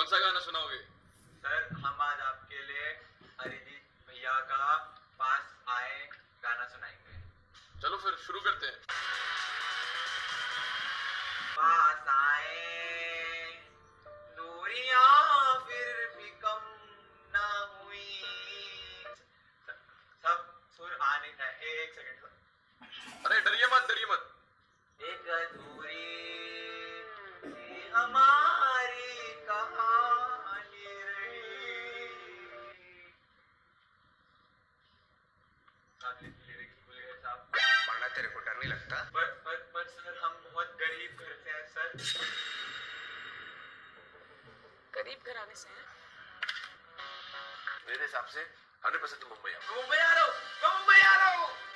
सा गाना सुनाओगे? सर हम आज आपके लिए अरिजीत भैया का पास आए गाना सुनाएंगे। चलो फिर शुरू करते हैं। पास आए दूरियां फिर भी कम ना हुई। सब सुर आने का, एक सेकंड। अरे डरिए मत। एक अधूरी सी हमारी कहानी रही। साहब लिरिक्स भूल गए साहब। पढ़ना तेरे को डर नहीं लगता? पर सर हम बहुत गरीब घर से हैं सर। गरीब घराने से हैं? मेरे हिसाब से 100% तुम मुंबई आओ। मुंबई आ रहा हूँ, मैं मुंबई आ रहा हूँ।